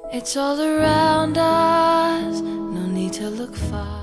It's all around us, no need to look far.